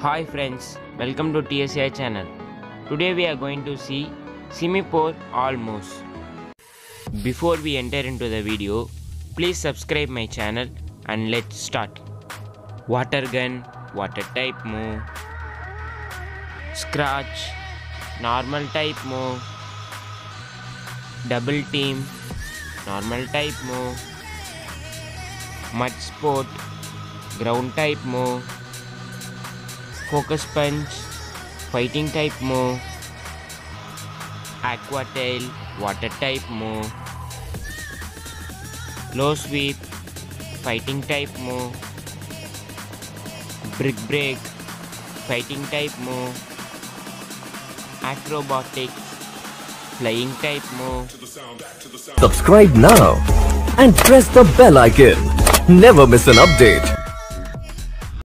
Hi friends, welcome to THYKIER channel. Today we are going to see simipour almost. Before we enter into the video, please subscribe my channel and let's start. Water gun, water type move, scratch, normal type move, double team, normal type move, mud sport, ground type move, focus punch, fighting type move, aqua tail, water type move, low sweep, fighting type move, brick break, fighting type move, acrobatic, flying type move. Subscribe now and press the bell icon. Never miss an update.